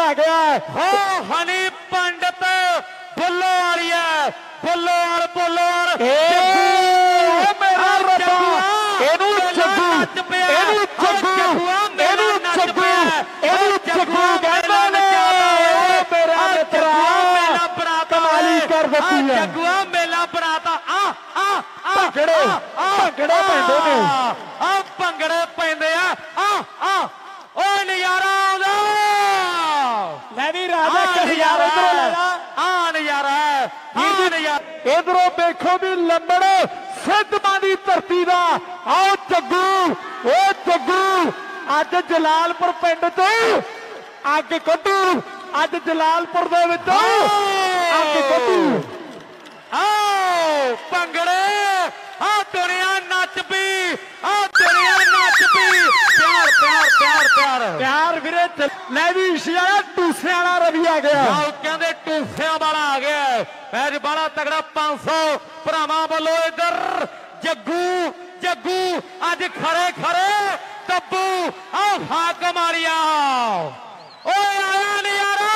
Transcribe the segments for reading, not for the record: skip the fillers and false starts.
आ गया हो हनी पंडित बुल्लो वाली है बुल्लो मेरा रब्बा एनू जग्गू कहते ने मेरा मित्रा कमाली कर देती है जग्गुआ मेला बराता भंगड़े पैंदे ने भंगड़े पैंदे आ नजारा आउंदा मैं भी राजा नजारा इधरों देखो भी लंबड़ सिद्धमां दी धरती दा आओ जग्गू अज जलालपुर पिंड चो अग कड्डू अज जलालपुर दे विच अग कड्डू आओ भंगड़े दुनिया नच पी प्यार वीरे ले भी इशिया टूसे वाला रवि आ गया कहते टूसिया वाला आ गया पैर बड़ा तगड़ा 500 भरावां वालों इधर जग्गू अज खरे तब्बू आओ हाक मारिया आया नजारा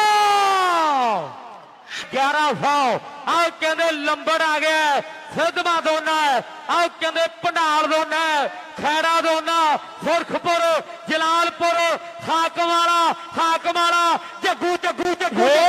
1100 आओ कहते लंबड़ आ गया सिद्धमा दोना आओ कहते भंडाल दोना खैड़ा दोना सुरखपुर जलालपुर हाकमाला जग्गू